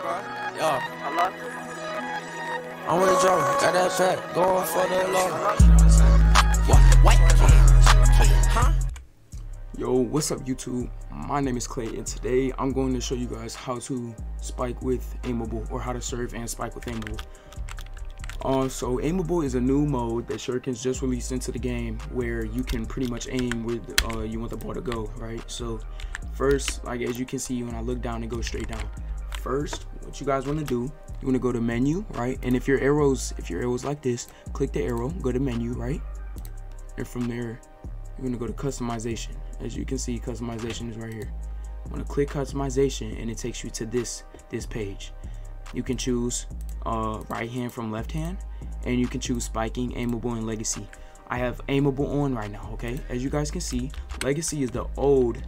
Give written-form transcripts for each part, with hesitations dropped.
Yeah. I'm with Joe, got that fat, going for the law. Yo, what's up YouTube? My name is Clay, and today I'm going to show you guys how to spike with Aimable, or how to serve and spike with Aimable. So Aimable is a new mode that Shurikens just released into the game, where you can pretty much aim where you want the ball to go, right? So first, like as you can see, when I look down, it goes straight down. First, what you guys want to do, you want to go to menu, right? And if your arrows like this, click the arrow, go to menu, right? And from there, you're going to go to customization. As you can see, customization is right here. I'm going to click customization, and it takes you to this page. You can choose right hand from left hand, and you can choose spiking, aimable, and legacy. I have aimable on right now, okay? As you guys can see, legacy is the old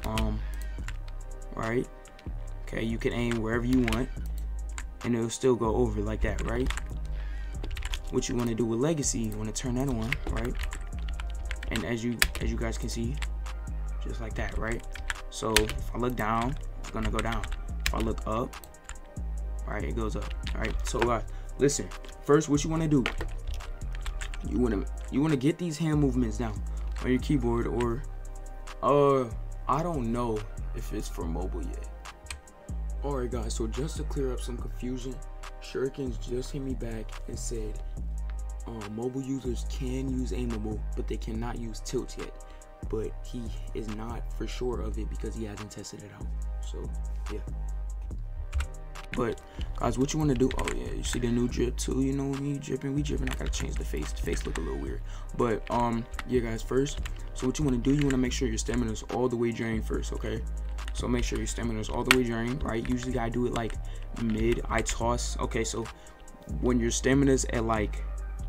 right? Okay, you can aim wherever you want, and it'll still go over like that, right? What you want to do with legacy, you want to turn that on, right? And as you guys can see, just like that, right? So if I look down, it's gonna go down. If I look up, right, it goes up. All right, so listen, first what you want to do, you want to get these hand movements down on your keyboard, or I don't know if it's for mobile yet. All right guys, so just to clear up some confusion, Shurikens just hit me back and said mobile users can use Aimable, but they cannot use tilt yet. But he is not for sure of it because he hasn't tested it out. So yeah. But guys, what you want to do, oh yeah, you see the new drip too, you know, when we dripping, I gotta change the face. The face look a little weird. But yeah guys, first, so what you want to do, you want to make sure your stamina is all the way drained first, okay? So make sure your stamina is all the way drained, right? Usually I do it like mid, I toss. Okay, so when your stamina's at like,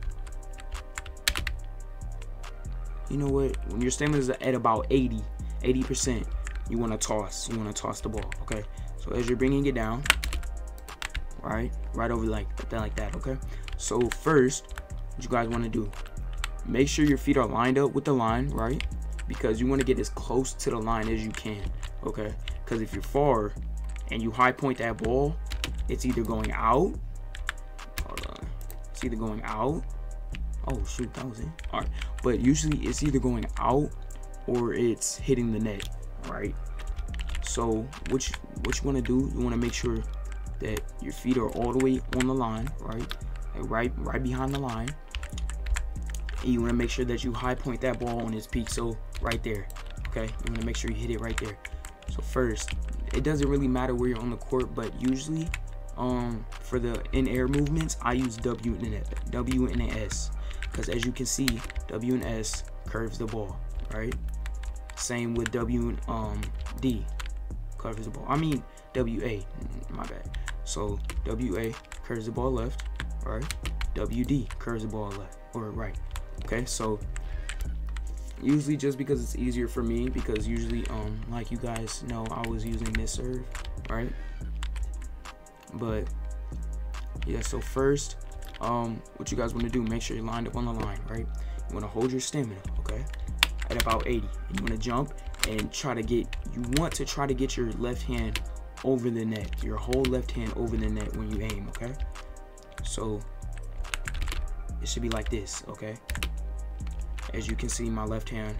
you know what, when your stamina's at about 80%, you want to toss the ball, okay? So as you're bringing it down, right over like that, okay? So first, what you guys want to do, make sure your feet are lined up with the line, right? Because you want to get as close to the line as you can, okay? Because if you're far and you high point that ball, it's either going out, hold on, it's either going out, oh shoot, that was it. All right, but usually it's either going out or it's hitting the net, right? So what you want to do, you want to make sure that your feet are all the way on the line, right? Like right behind the line. And you want to make sure that you high point that ball on its peak, so right there, okay? You want to make sure you hit it right there. So first, it doesn't really matter where you're on the court, but usually for the in-air movements, I use W and an S, because as you can see, W and S curves the ball, right? Same with W and D curves the ball. I mean WA, my bad. So WA curves the ball left, right? WD curves the ball left or right. Okay, so usually, just because it's easier for me, because usually like you guys know, I was using this serve, right? But yeah, so first what you guys want to do, make sure you're lined up on the line, right? You want to hold your stamina, okay, at about 80, and you want to jump and try to get your left hand over the net, your whole left hand over the net when you aim, okay? So it should be like this, okay? As you can see, my left hand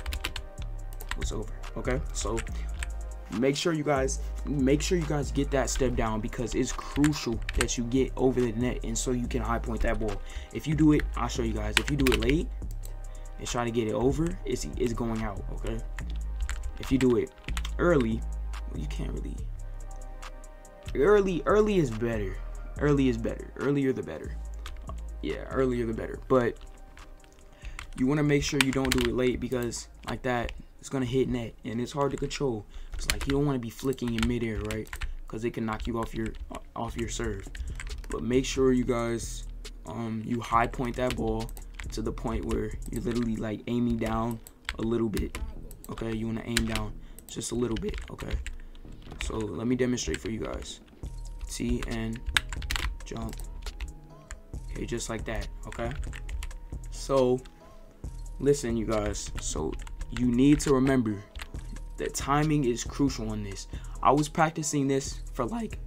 was over, okay? So make sure you guys get that step down, because it's crucial that you get over the net, and so you can high point that ball. If you do it, I'll show you guys, if you do it late and try to get it over, it's going out, okay? If you do it early, well, you can't really, early is better, earlier the better. Yeah, earlier the better. But you want to make sure you don't do it late, because like that, it's gonna hit net, and it's hard to control. It's like you don't want to be flicking in midair, right? Because it can knock you off your serve. But make sure you guys you high point that ball to the point where you're literally like aiming down a little bit, okay? You want to aim down just a little bit, okay? So let me demonstrate for you guys. See, and jump. Okay, just like that, okay? So listen, you guys, so you need to remember that timing is crucial on this. I was practicing this for like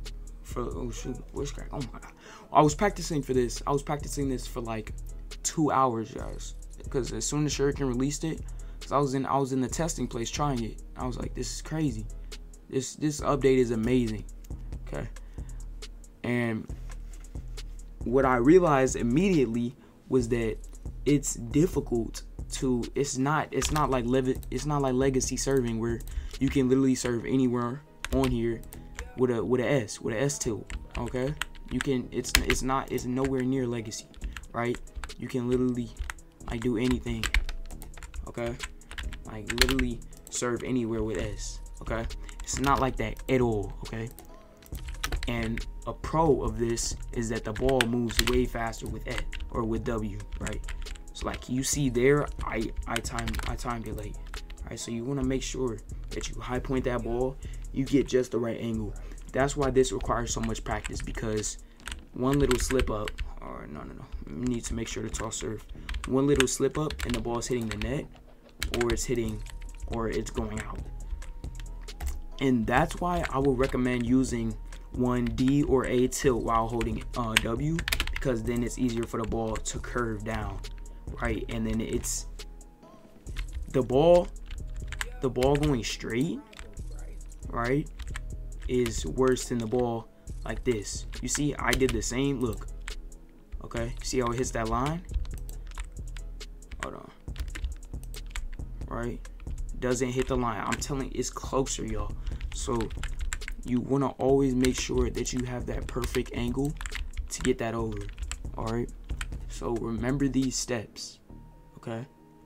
oh shoot, voice crack. Oh my god. I was practicing for this. I was practicing this for like 2 hours, guys. Because as soon as Shuriken released it, cause I was in the testing place trying it. I was like, this is crazy. This update is amazing. Okay. And what I realized immediately was that it's difficult to. It's not like legacy serving where you can literally serve anywhere on here with a S tilt. Okay. You can. It's nowhere near legacy, right? You can literally like do anything. Okay. Like literally serve anywhere with S. Okay. It's not like that at all. Okay. And a pro of this is that the ball moves way faster with E or with W, right? So like you see there, I timed it late. Alright, so you want to make sure that you high point that ball, you get just the right angle. That's why this requires so much practice, because one little slip up, or no, you need to make sure to toss serve. One little slip up and the ball is hitting the net, or it's going out. And that's why I would recommend using one D or A tilt while holding W, because then it's easier for the ball to curve down, right? And then it's the ball going straight, right, is worse than the ball like this. You see, I did the same. Look, okay, see how it hits that line? Hold on, right? Doesn't hit the line. I'm telling you, it's closer, y'all. So you want to always make sure that you have that perfect angle to get that over. All right, so remember these steps. Okay,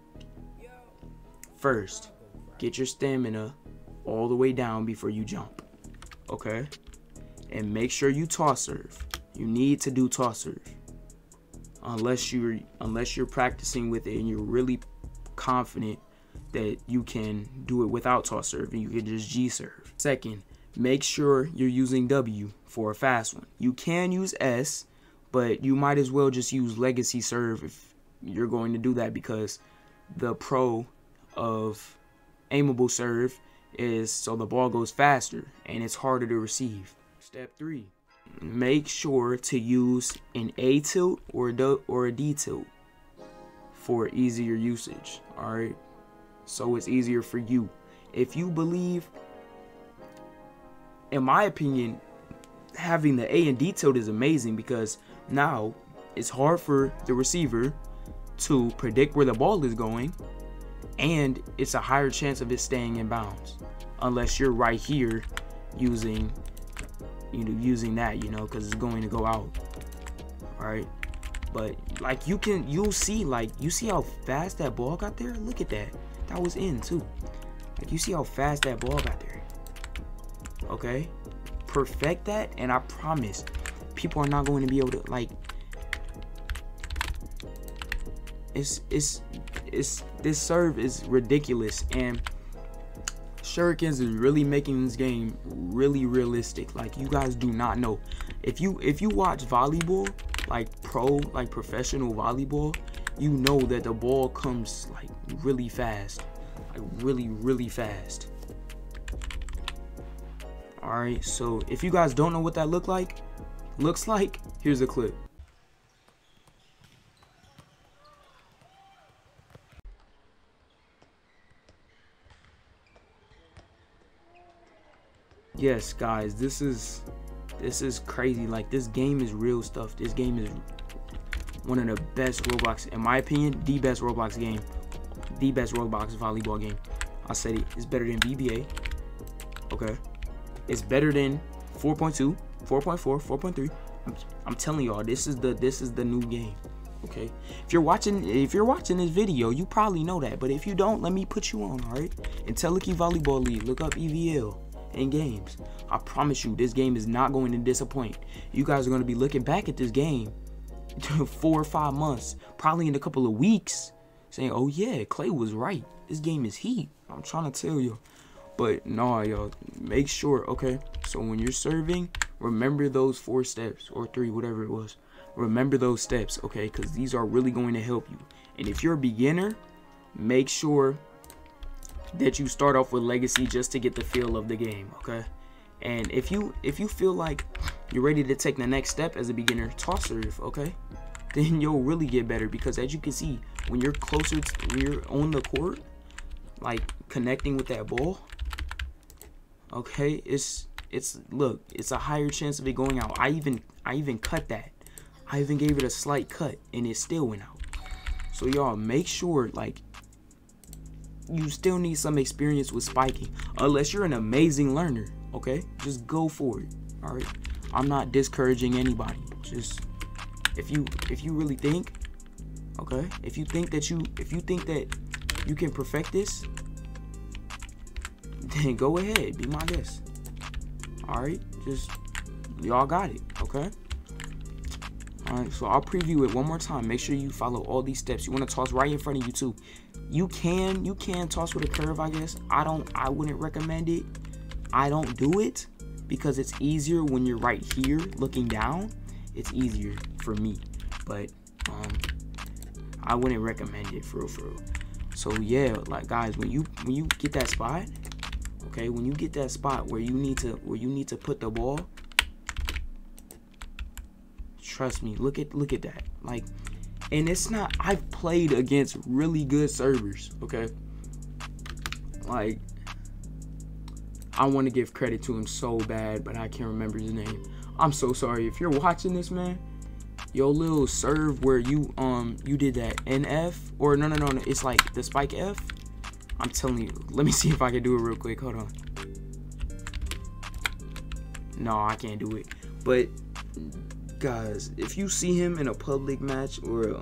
first get your stamina all the way down before you jump. Okay, and make sure you toss serve. You need to do toss serve unless you're practicing with it and you're really confident that you can do it without toss serve and you can just G serve. Second, make sure you're using W for a fast one. You can use S, but you might as well just use legacy serve if you're going to do that, because the pro of aimable serve is so the ball goes faster and it's harder to receive. Step 3, make sure to use an A tilt or a D tilt for easier usage. All right, so it's easier for you. If you believe, in my opinion, having the A and D tilt is amazing, because now it's hard for the receiver to predict where the ball is going, and it's a higher chance of it staying in bounds, unless you're right here using that, because it's going to go out. All right, but like you'll see how fast that ball got there. Look at that. That was in too. Like, you see how fast that ball got there. Okay, perfect that, and I promise people are not going to be able to, like, this serve is ridiculous, and Shurikens is really making this game really realistic. Like, you guys do not know. If you watch volleyball, like professional volleyball, you know that the ball comes like really fast, like really fast. All right, so if you guys don't know what that looks like, here's a clip. Yes, guys, this is crazy. Like, this game is real stuff. This game is one of the best Roblox, in my opinion, the best Roblox game, the best Roblox volleyball game. I said it. It's better than VBA. Okay, it's better than 4.2, 4.4, 4.3. I'm telling y'all, this is the new game. Okay, if you're watching this video, you probably know that, but if you don't, let me put you on. All right, Entelechy Volleyball League. Look up EVL in games. I promise you, this game is not going to disappoint. You guys are going to be looking back at this game 4 or 5 months, probably in a couple of weeks, saying, oh yeah, Clay was right, this game is heat. I'm trying to tell you. But no, y'all, make sure, okay, so when you're serving, remember those 4 steps, or 3, whatever it was. Remember those steps, okay, because these are really going to help you. And if you're a beginner, make sure that you start off with legacy just to get the feel of the game, okay? And if you feel like you're ready to take the next step as a beginner, toss serve, okay? Then you'll really get better, because as you can see, when you're closer to, when you're on the court, like connecting with that ball, okay, look, it's a higher chance of it going out. I even cut that. I even gave it a slight cut and it still went out. So y'all make sure, like, you still need some experience with spiking, unless you're an amazing learner, okay? Just go for it. All right, I'm not discouraging anybody. Just if you really think, okay, if you think that you can perfect this, then go ahead, be my guest. All right, just y'all got it, okay? All right, so I'll preview it one more time. Make sure you follow all these steps. You want to toss right in front of you too. You can toss with a curve, I guess. I wouldn't recommend it. I don't do it because it's easier when you're right here looking down. It's easier for me, but I wouldn't recommend it for real. So yeah, like guys, when you get that spot, okay, when you get that spot where you need to put the ball, trust me, look at that. Like, and it's not, I've played against really good servers, okay? Like, I want to give credit to him so bad, but I can't remember his name. I'm so sorry. If you're watching this, man, your little serve where you did that NF, or no, it's like the spike F. I'm telling you, let me see if I can do it real quick. Hold on. No, I can't do it. But guys, if you see him in a public match or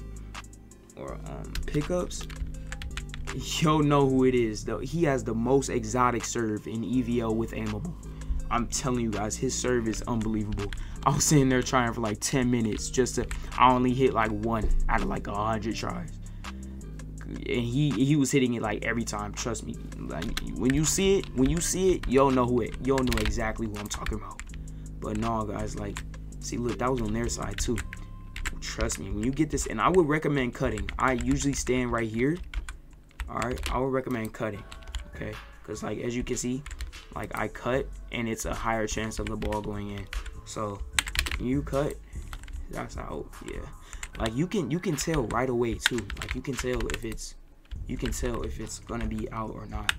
pickups, you'll know who it is. Though he has the most exotic serve in EVL with Aimable. I'm telling you guys, his serve is unbelievable. I was sitting there trying for like 10 minutes just to, I only hit like 1 out of like 100 tries. And he was hitting it like every time. Trust me. Like when you see it, you'll know exactly who I'm talking about. But no, guys, like, see, look, that was on their side too. Trust me, when you get this, and I would recommend cutting. I usually stand right here. All right, I would recommend cutting, okay? Because like as you can see, like I cut, and it's a higher chance of the ball going in. So you cut, that's out. Yeah, like you can tell right away too. Like you can tell if it's gonna be out or not.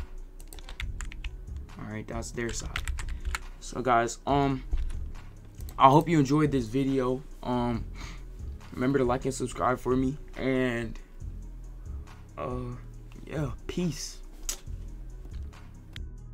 All right, that's their side. So guys, I hope you enjoyed this video. Remember to like and subscribe for me, and yeah, peace.